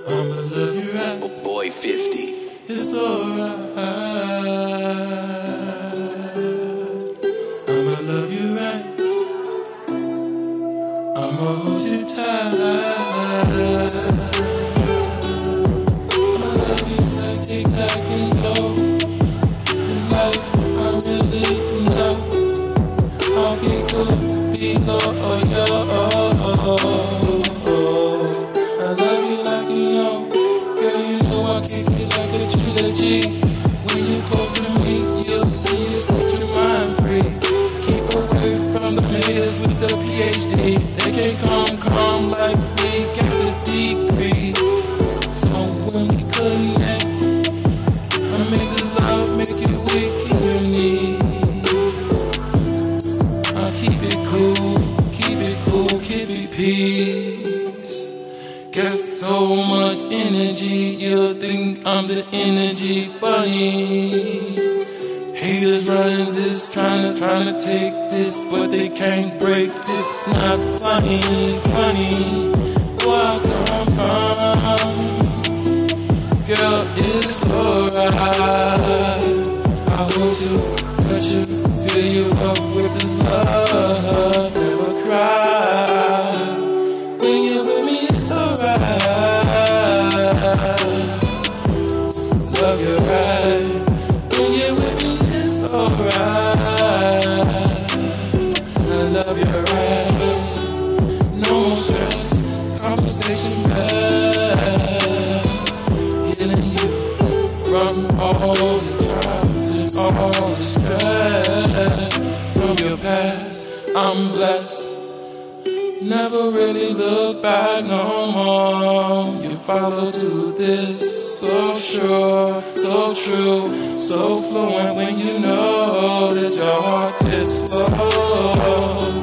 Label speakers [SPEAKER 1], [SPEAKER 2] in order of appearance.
[SPEAKER 1] I'ma love you right.
[SPEAKER 2] Boy 50.
[SPEAKER 1] It's alright. I'ma love you right. I'ma hold you tight. I'ma love you like tic-tac and toe. This life I really know. I'll be good, be loyal. I love you like you know. Girl, you know I kick it like a trilogy. When you close to me, you'll see you set your mind free. Keep away from the haters with the PhD. They can't come like we got the degrees. So when we connect, I make this love, make it weak in your knees. I'll keep it cool, keep it cool, keep it peace. Got so much energy, you'll think I'm the energy bunny. Haters running this, trying to take this, but they can't break this. It's not funny. Where I come from, girl, it's alright. I want you, touch you, fill you up with this love. Never cry. When you're with me, it's alright. Love you right. When you're with me, it's alright. I love you right. No more stress, conversation best. Healing you from all the trials and all the stress. From your past, I'm blessed. Never really look back no more. You follow through this, so sure, so true, so fluent when you know that your heart just flows.